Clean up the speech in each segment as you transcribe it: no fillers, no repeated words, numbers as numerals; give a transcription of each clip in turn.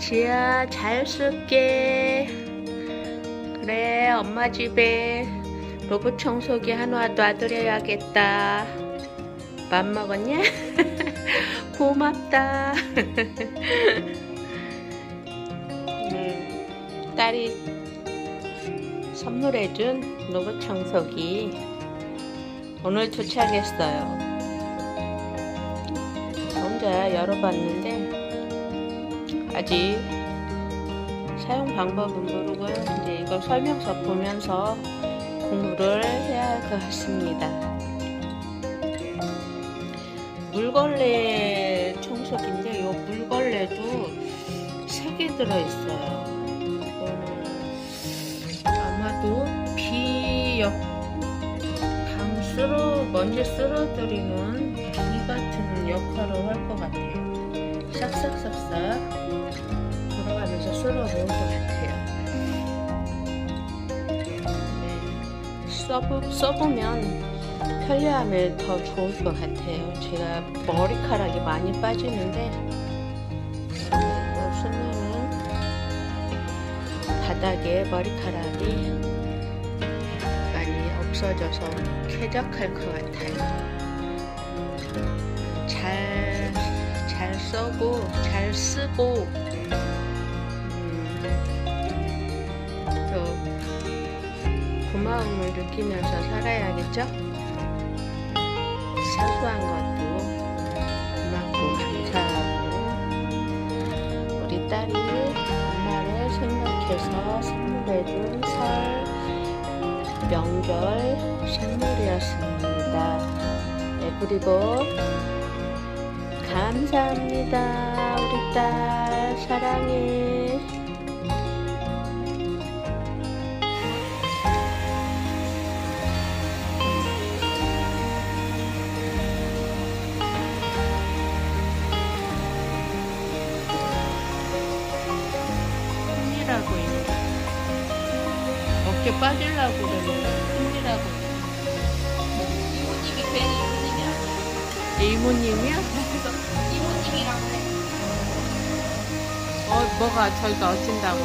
지아 잘 쓸게. 그래, 엄마 집에 로봇 청소기 하나 놔드려야겠다. 밥 먹었냐? 고맙다. 딸이 선물해준 로봇 청소기 오늘 도착했어요. 혼자 열어봤는데 아직 사용 방법은 모르고 이제 이거 설명서 보면서 공부를 해야 할 것 같습니다. 물걸레 청소기인데 이 물걸레도 3개 들어있어요. 아마도 먼지 쓸어들이는 비 같은 역할을 할 것 같아요. 싹싹싹싹 돌아가면서 쓸어놓을 것 같아요. 네, 써보면 편리함에 더 좋을 것 같아요. 제가 머리카락이 많이 빠지는데 이거 쓰면은 바닥에 머리카락이 많이 없어져서 쾌적할 것 같아요. 잘 쓰고 또 고마움을 느끼면서 살아야겠죠? 사소한 것도 고맙고 감사하고 우리 딸이 엄마를 생각해서 선물해준 설 명절 선물이었습니다. 네, 그리고 감사합니다. 우리 딸 사랑해. 콩이라고 있네. 어깨 빠지려고 그러는데 콩이라고 있네. 이모님이 괜히 이모님이 아니야. 이모님이야? 이모님이라고 해. 뭐가 저희가 어쩐다고?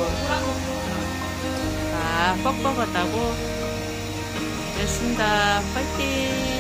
아, 뻑뻑하다고? 됐습니다. 파이팅!